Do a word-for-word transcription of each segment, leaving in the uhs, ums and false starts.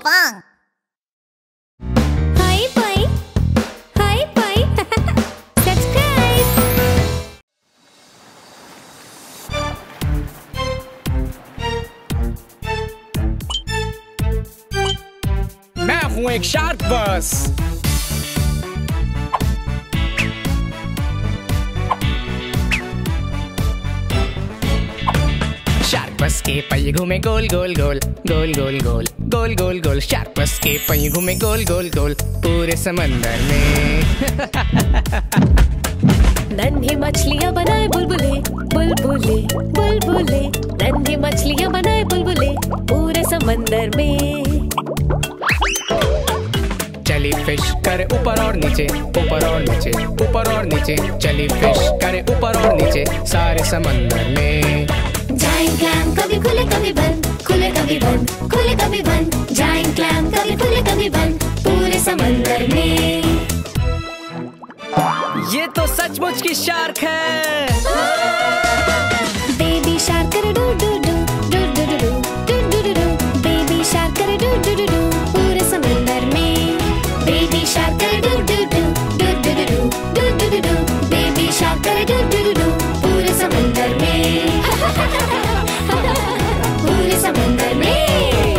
Pinkfong. Hi bye. Hi bye. Subscribe. मैं हूँ एक शार्क बस। शार्क बस के पहिए घूमे गोल गोल गोल गोल गोल गोल गोल गोल गोल। शार्क बस के पहिए घूमे गोल गोल गोल पूरे समंदर में। नन्ही मछलियाँ बनाए बुलबुले बुलबुले बुलबुले। नन्ही मछलियाँ बनाए बुलबुले पूरे समंदर में। चली फिश करे ऊपर और नीचे ऊपर और नीचे ऊपर और नीचे। चली फिश करे ऊपर और नीचे सारे समंदर में। जाइंट क्लैम कभी खुले कभी बंद खुले कभी बंद खुले कभी बंद। जाइंट क्लैम कभी खुले कभी बंद पूरे समंदर में। ये तो सचमुच की शार्क है। बेबी शार्क करे doo doo doo doo doo doo doo doo doo doo. Baby shark करे डू डू डू डू पूरे समंदर में। बेबी शार्क करे doo doo doo doo doo doo doo doo doo doo. Baby shark करे doo doo doo doo पूरे समंदर में। पूरे समंदर में।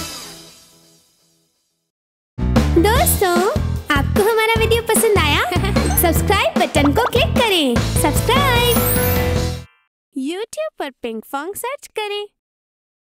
दोस्तों, आपको हमारा वीडियो पसंद आया? सब्सक्राइब बटन को क्लिक करें। सब्सक्राइब। यूट्यूब पर पिंकफोंग सर्च करें।